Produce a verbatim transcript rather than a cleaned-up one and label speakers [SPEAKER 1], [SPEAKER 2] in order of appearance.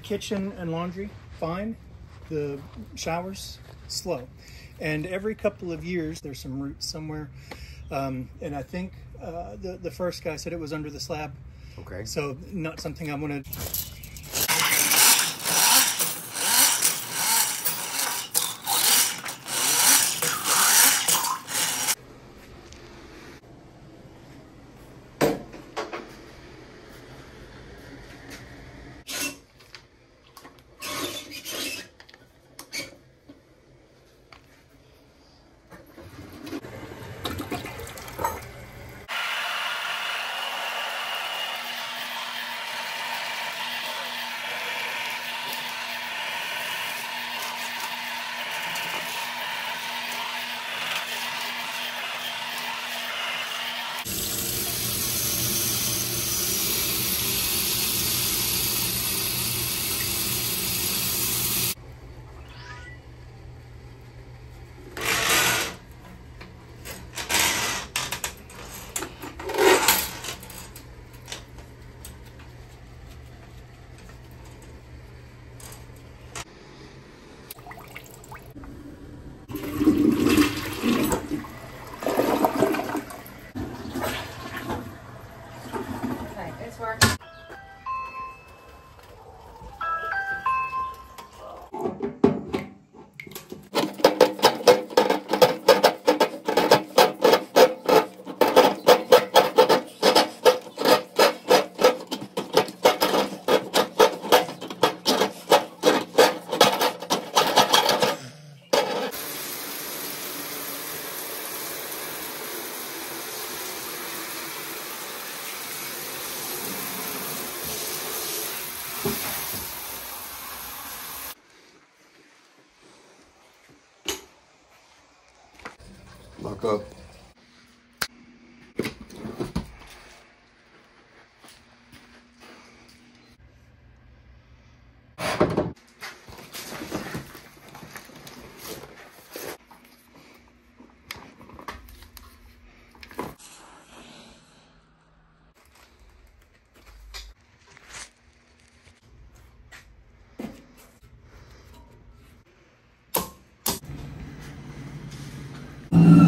[SPEAKER 1] kitchen and laundry, fine. The showers, slow. And every couple of years, there's some roots somewhere. Um, and I think uh, the, the first guy said it was under the slab.
[SPEAKER 2] Okay.
[SPEAKER 1] So not something I'm gonna...
[SPEAKER 2] Lock up.
[SPEAKER 3] You